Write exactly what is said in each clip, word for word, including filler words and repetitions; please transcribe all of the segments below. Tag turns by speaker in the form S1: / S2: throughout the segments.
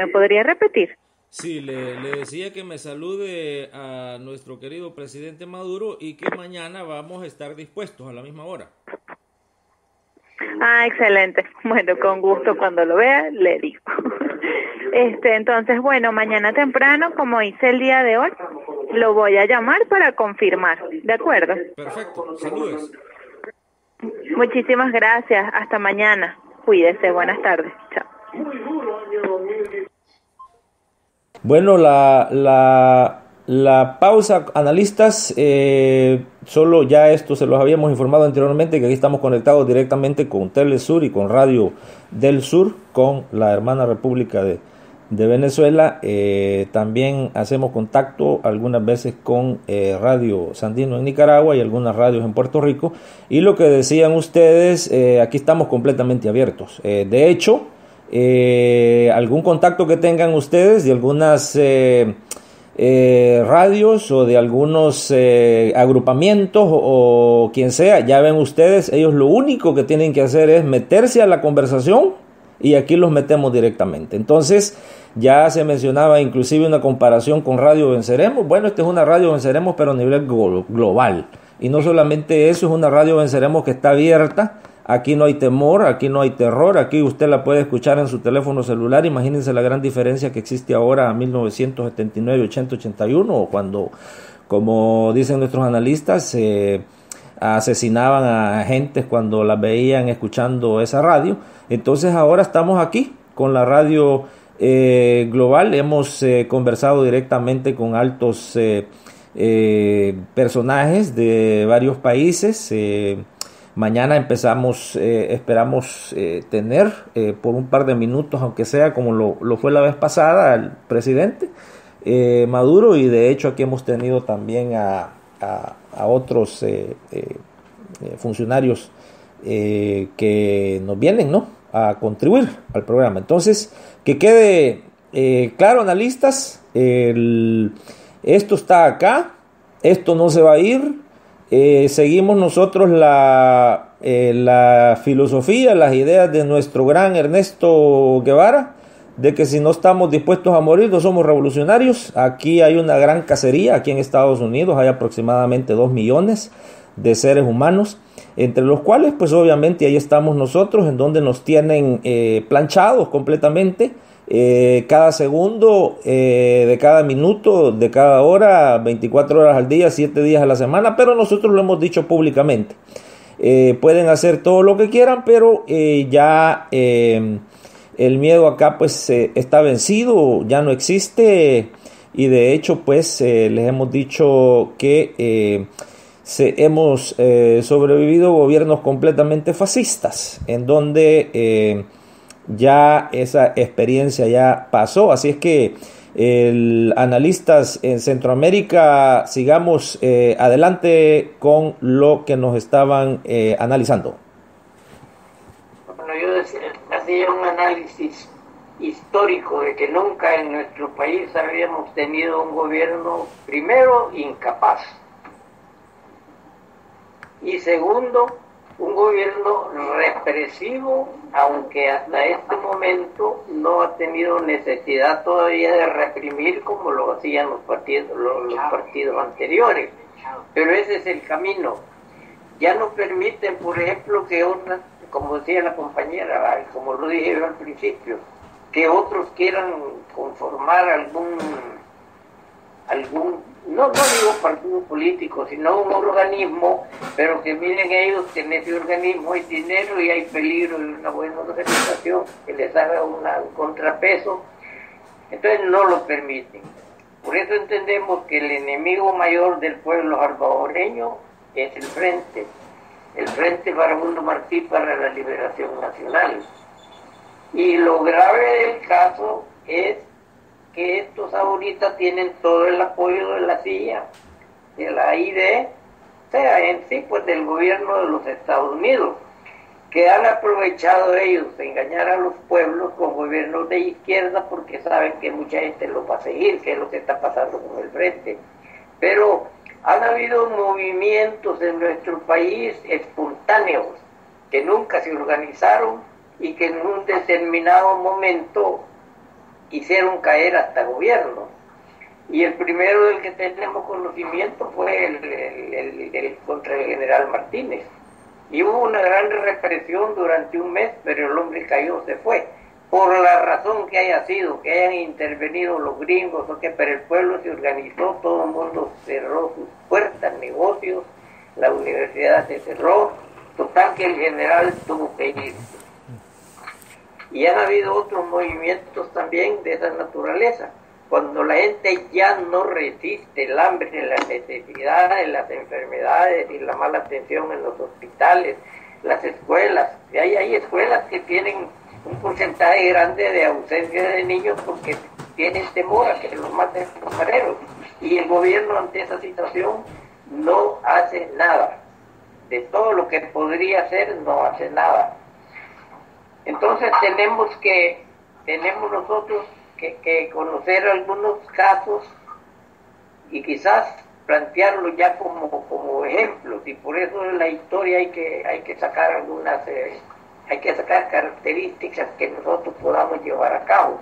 S1: ¿Me podría repetir?
S2: Sí, le, le decía que me salude a nuestro querido presidente Maduro y que mañana vamos a estar dispuestos a la misma hora.
S1: Ah, excelente. Bueno, con gusto cuando lo vea le digo. Este, entonces, bueno, mañana temprano, como hice el día de hoy, lo voy a llamar para confirmar. ¿De acuerdo?
S2: Perfecto. Saludes.
S1: Muchísimas gracias. Hasta mañana. Cuídese. Buenas tardes. Chao.
S3: Bueno, la, la, la pausa, analistas, eh, solo ya esto se los habíamos informado anteriormente, que aquí estamos conectados directamente con Telesur y con Radio del Sur, con la hermana República de, de Venezuela. Eh, también hacemos contacto algunas veces con eh, Radio Sandino en Nicaragua y algunas radios en Puerto Rico. Y lo que decían ustedes, eh, aquí estamos completamente abiertos. Eh, de hecho, Eh, algún contacto que tengan ustedes de algunas eh, eh, radios o de algunos eh, agrupamientos o, o quien sea, ya ven ustedes, ellos lo único que tienen que hacer es meterse a la conversación y aquí los metemos directamente. Entonces ya se mencionaba inclusive una comparación con Radio Venceremos. Bueno, esta es una Radio Venceremos pero a nivel global, y no solamente eso, es una Radio Venceremos que está abierta. Aquí no hay temor, aquí no hay terror, aquí usted la puede escuchar en su teléfono celular. Imagínense la gran diferencia que existe ahora a mil novecientos setenta y nueve, ochenta, ochenta y uno, cuando, como dicen nuestros analistas, eh, asesinaban a agentes cuando las veían escuchando esa radio. Entonces ahora estamos aquí con la radio eh, global. Hemos eh, conversado directamente con altos eh, eh, personajes de varios países. eh, Mañana empezamos, eh, esperamos eh, tener eh, por un par de minutos, aunque sea como lo, lo fue la vez pasada, al presidente eh, Maduro, y de hecho aquí hemos tenido también a, a, a otros eh, eh, funcionarios eh, que nos vienen, ¿no?, a contribuir al programa. Entonces, que quede eh, claro, analistas, el, esto está acá, esto no se va a ir. Eh, seguimos nosotros la, eh, la filosofía, las ideas de nuestro gran Ernesto Guevara, de que si no estamos dispuestos a morir no somos revolucionarios. Aquí hay una gran cacería, aquí en Estados Unidos hay aproximadamente dos millones de seres humanos, entre los cuales pues obviamente ahí estamos nosotros, en donde nos tienen eh, planchados completamente. Eh, cada segundo, eh, de cada minuto, de cada hora, veinticuatro horas al día, siete días a la semana, pero nosotros lo hemos dicho públicamente. Eh, pueden hacer todo lo que quieran, pero eh, ya eh, el miedo acá pues eh, está vencido, ya no existe, y de hecho pues eh, les hemos dicho que eh, se, hemos eh, sobrevivido gobiernos completamente fascistas, en donde eh, ya esa experiencia ya pasó. Así es que el, analistas en Centroamérica, sigamos eh, adelante con lo que nos estaban eh, analizando.
S4: Bueno, yo decía, hacía un análisis histórico de que nunca en nuestro país habíamos tenido un gobierno, primero, incapaz, y segundo, un gobierno represivo, aunque hasta este momento no ha tenido necesidad todavía de reprimir como lo hacían los partidos, los, los partidos anteriores. Pero ese es el camino. Ya no permiten, por ejemplo, que otras, como decía la compañera, como lo dije yo al principio, que otros quieran conformar algún, algún no, no digo partido político, sino un organismo, pero que miren ellos que en ese organismo hay dinero y hay peligro de una buena organización que les haga una, un contrapeso. Entonces no lo permiten. Por eso entendemos que el enemigo mayor del pueblo salvadoreño es el Frente, el Frente Farabundo Martí para la Liberación Nacional. Y lo grave del caso es que estos ahorita tienen todo el apoyo de la C I A, de la I D, o sea, en sí, pues del gobierno de los Estados Unidos, que han aprovechado ellos de engañar a los pueblos con gobiernos de izquierda porque saben que mucha gente los va a seguir, que es lo que está pasando con el Frente. Pero han habido movimientos en nuestro país espontáneos que nunca se organizaron y que en un determinado momento hicieron caer hasta gobiernos. Y el primero del que tenemos conocimiento fue el, el, el, el contra el general Martínez. Y hubo una gran represión durante un mes, pero el hombre cayó, se fue. Por la razón que haya sido, que hayan intervenido los gringos o que, pero el pueblo se organizó, todo el mundo cerró sus puertas, negocios, la universidad se cerró, total que el general tuvo que ir. Y han habido otros movimientos también de esa naturaleza. Cuando la gente ya no resiste el hambre, las necesidades, las enfermedades y la mala atención en los hospitales, las escuelas, y hay, hay escuelas que tienen un porcentaje grande de ausencia de niños porque tienen temor a que los maten los mareros. Y el gobierno ante esa situación no hace nada. De todo lo que podría hacer, no hace nada. Entonces tenemos que, tenemos nosotros que, que conocer algunos casos y quizás plantearlos ya como, como ejemplos, y por eso en la historia hay que, hay que sacar algunas, eh, hay que sacar características que nosotros podamos llevar a cabo.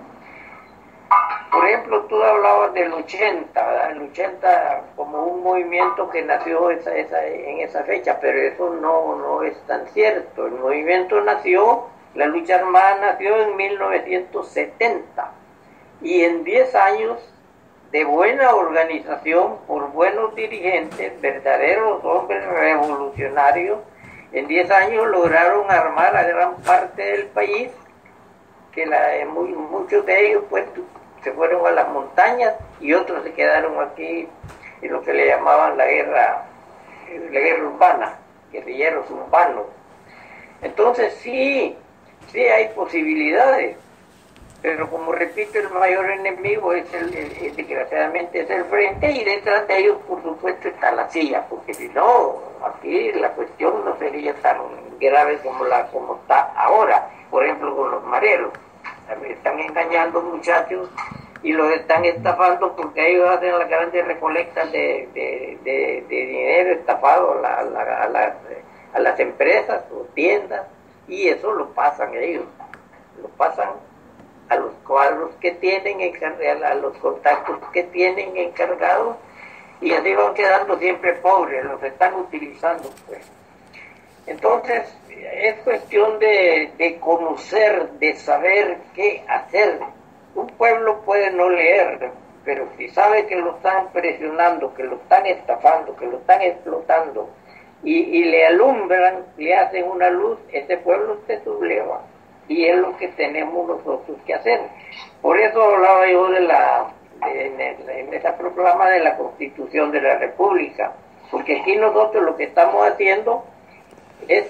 S4: Por ejemplo, tú hablabas del ochenta, ¿verdad? El ochenta como un movimiento que nació esa, esa, en esa fecha, pero eso no, no es tan cierto. El movimiento nació, la lucha armada nació en mil novecientos setenta, y en diez años de buena organización por buenos dirigentes, verdaderos hombres revolucionarios, en diez años lograron armar a gran parte del país, que la, muy, muchos de ellos pues se fueron a las montañas y otros se quedaron aquí en lo que le llamaban la guerra, la guerra urbana, guerrilleros urbanos. Entonces sí, sí hay posibilidades, pero como repito, el mayor enemigo es el, el, el desgraciadamente es el frente, y detrás de ellos por supuesto está la silla, porque si no, aquí la cuestión no sería tan grave como la como está ahora. Por ejemplo, con los mareros, están engañando muchachos y los están estafando porque ellos hacen las grandes recolectas de, de, de, de dinero estafado a, la, a, la, a, las, a las empresas o tiendas, y eso lo pasan ellos, lo pasan a los cuadros que tienen, a los contactos que tienen encargados, y así van quedando siempre pobres, los están utilizando pues. Entonces es cuestión de, de conocer, de saber qué hacer. Un pueblo puede no leer, pero si sabe que lo están presionando, que lo están estafando, que lo están explotando, y, y le alumbran, le hacen una luz, ese pueblo se subleva, y es lo que tenemos nosotros que hacer. Por eso hablaba yo de la de, en, el, en esa proclama de la Constitución de la República, porque aquí nosotros lo que estamos haciendo es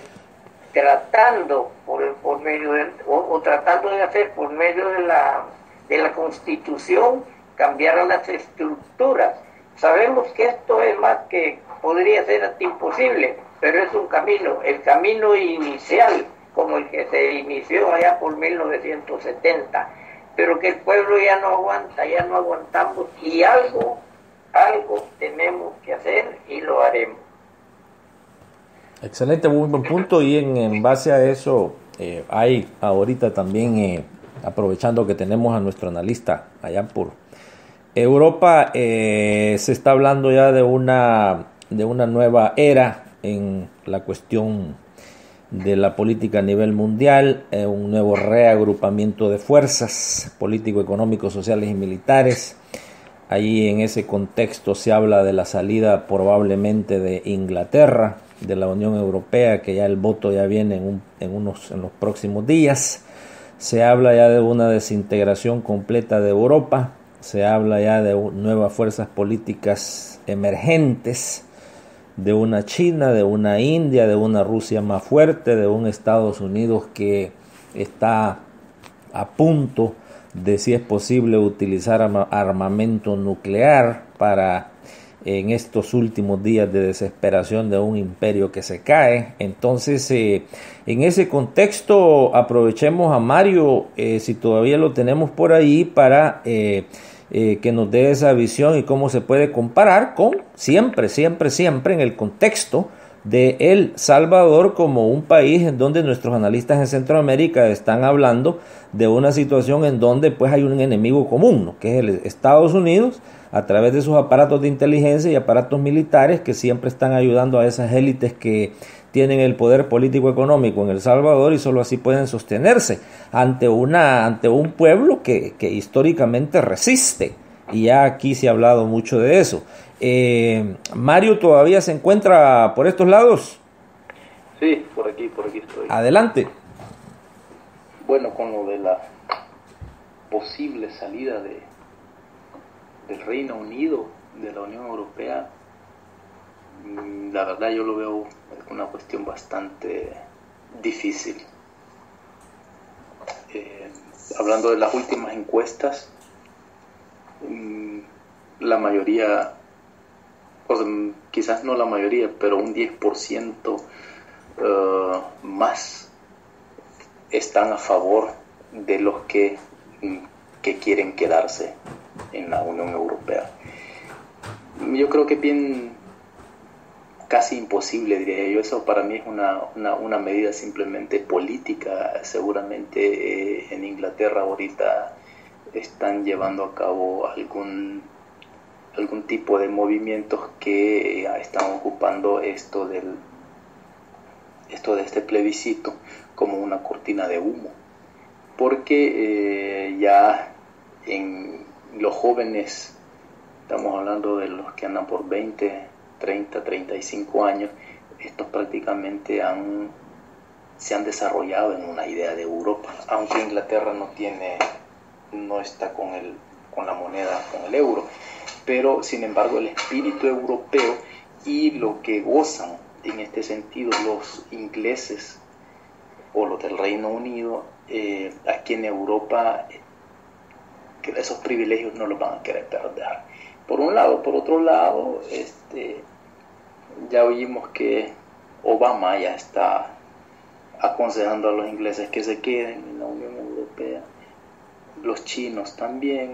S4: tratando por, por medio de, o, o tratando de hacer por medio de la de la Constitución cambiar las estructuras. Sabemos que esto es más que podría ser hasta imposible, pero es un camino, el camino inicial como el que se inició allá por mil novecientos setenta, pero que el pueblo ya no aguanta, ya no aguantamos, y algo, algo tenemos que hacer y lo haremos.
S3: Excelente, muy buen punto, y en, en base a eso eh, hay ahorita también, eh, aprovechando que tenemos a nuestro analista allá por Europa, eh, se está hablando ya de una, de una nueva era en la cuestión de la política a nivel mundial, eh, un nuevo reagrupamiento de fuerzas político, económicos, sociales y militares. Allí en ese contexto se habla de la salida probablemente de Inglaterra de la Unión Europea, que ya el voto ya viene en, un, en, unos, en los próximos días. Se habla ya de una desintegración completa de Europa, se habla ya de nuevas fuerzas políticas emergentes, de una China, de una India, de una Rusia más fuerte, de un Estados Unidos que está a punto de, si es posible, utilizar armamento nuclear para, en estos últimos días de desesperación de un imperio que se cae. Entonces, eh, en ese contexto, aprovechemos a Mario, eh, si todavía lo tenemos por ahí, para eh, eh, que nos dé esa visión y cómo se puede comparar con siempre, siempre, siempre en el contexto de El Salvador como un país en donde nuestros analistas en Centroamérica están hablando de una situación en donde pues hay un enemigo común, ¿no?, que es el Estados Unidos, a través de sus aparatos de inteligencia y aparatos militares que siempre están ayudando a esas élites que tienen el poder político-económico en El Salvador, y solo así pueden sostenerse ante una ante un pueblo que, que históricamente resiste. Y ya aquí se ha hablado mucho de eso. Eh, Mario, ¿todavía se encuentra por estos lados?
S5: Sí, por aquí, por aquí estoy.
S3: Adelante.
S5: Bueno, con lo de la posible salida de del Reino Unido de la Unión Europea, la verdad yo lo veo una cuestión bastante difícil. Eh, hablando de las últimas encuestas, la mayoría, o sea, quizás no la mayoría, pero un diez por ciento uh, más están a favor de los que, que quieren quedarse en la Unión Europea. Yo creo que es bien casi imposible, diría yo. Eso para mí es una, una, una medida simplemente política. Seguramente eh, en Inglaterra ahorita están llevando a cabo algún algún tipo de movimientos que eh, están ocupando esto del esto de este plebiscito como una cortina de humo, porque eh, ya en los jóvenes, estamos hablando de los que andan por veinte, treinta, treinta y cinco años, estos prácticamente han se han desarrollado en una idea de Europa, aunque Inglaterra no tiene no está con el con la moneda, con el euro, pero sin embargo el espíritu europeo y lo que gozan en este sentido los ingleses o los del Reino Unido, eh, aquí en Europa, que esos privilegios no los van a querer perder. Por un lado, por otro lado, este, ya oímos que Obama ya está aconsejando a los ingleses que se queden en la Unión Europea, los chinos también,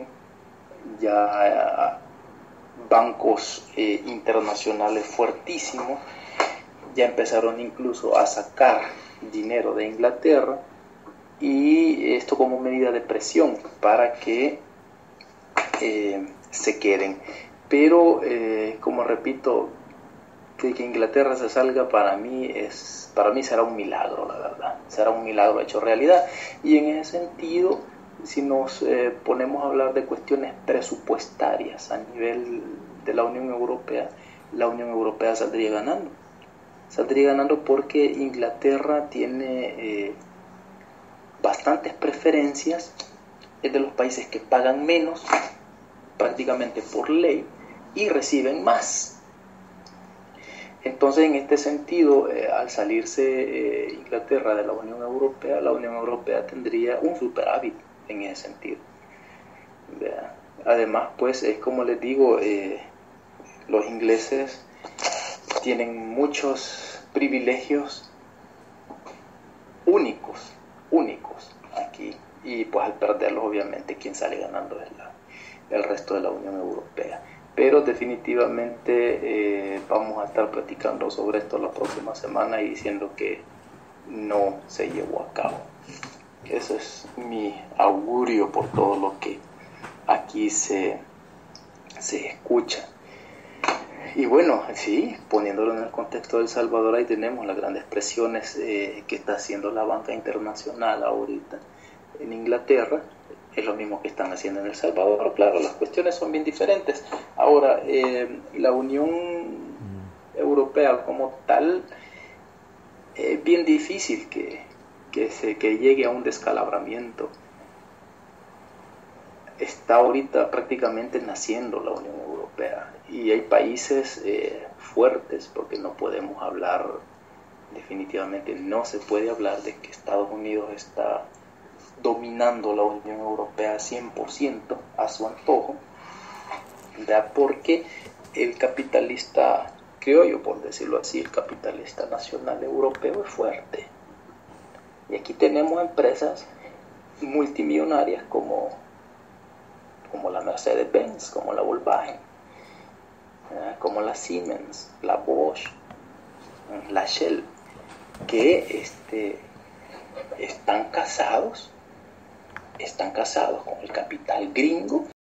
S5: ya bancos eh, internacionales fuertísimos ya empezaron incluso a sacar dinero de Inglaterra, y esto como medida de presión para que eh, se queden. Pero eh, como repito, que, que Inglaterra se salga para mí es para mí será un milagro, la verdad, será un milagro hecho realidad. Y en ese sentido, si nos eh, ponemos a hablar de cuestiones presupuestarias a nivel de la Unión Europea, la Unión Europea saldría ganando. Saldría ganando porque Inglaterra tiene eh, bastantes preferencias, es de los países que pagan menos, prácticamente por ley, y reciben más. Entonces, en este sentido, eh, al salirse eh, Inglaterra de la Unión Europea, la Unión Europea tendría un superávit en ese sentido. ¿Verdad? Además, pues, es como les digo, eh, los ingleses tienen muchos privilegios únicos, únicos aquí, y pues al perderlos, obviamente, quien sale ganando es la, el resto de la Unión Europea. Pero definitivamente eh, vamos a estar platicando sobre esto la próxima semana y diciendo que no se llevó a cabo. Ese es mi augurio por todo lo que aquí se, se escucha. Y bueno, sí, poniéndolo en el contexto de El Salvador, ahí tenemos las grandes presiones eh, que está haciendo la banca internacional ahorita en Inglaterra. Es lo mismo que están haciendo en El Salvador. Claro, las cuestiones son bien diferentes. Ahora, eh, la Unión Europea como tal, es bien difícil que, que, se, que llegue a un descalabramiento. Está ahorita prácticamente naciendo la Unión Europea, y hay países eh, fuertes, porque no podemos hablar, definitivamente no se puede hablar de que Estados Unidos está dominando la Unión Europea cien por ciento a su antojo, ¿verdad? Porque el capitalista criollo, por decirlo así, el capitalista nacional europeo es fuerte. Y aquí tenemos empresas multimillonarias como, como la Mercedes-Benz, como la Volkswagen, ¿verdad? Como la Siemens, la Bosch, la Shell, que este, están casados, están casados con el capital gringo